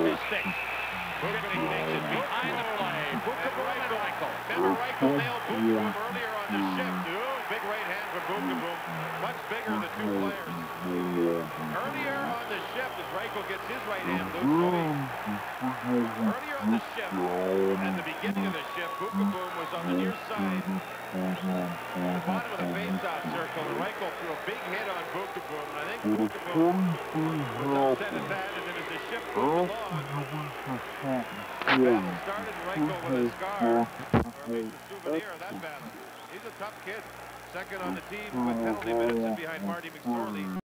his stick. Buchanan takes it behind the play. Buchanan and Reichel. Remember Reichel nailed Buchanan earlier on the shift. Ooh, big right hand for Buchanan. Much bigger than the two players. Earlier on the shift, as Reichel gets his right hand loose. Earlier on the shift, at the beginning of the shift, Buchanan was on the near side, the bottom of the face-off circle, and Reichel threw a big hit on Buchanan, and I think Buchanan was upset at that, and then as the shift moved along, the battle started, Reichel with a scar, or a souvenir of that battle. He's a tough kid. Second on the team with penalty minutes and behind Marty McSorley.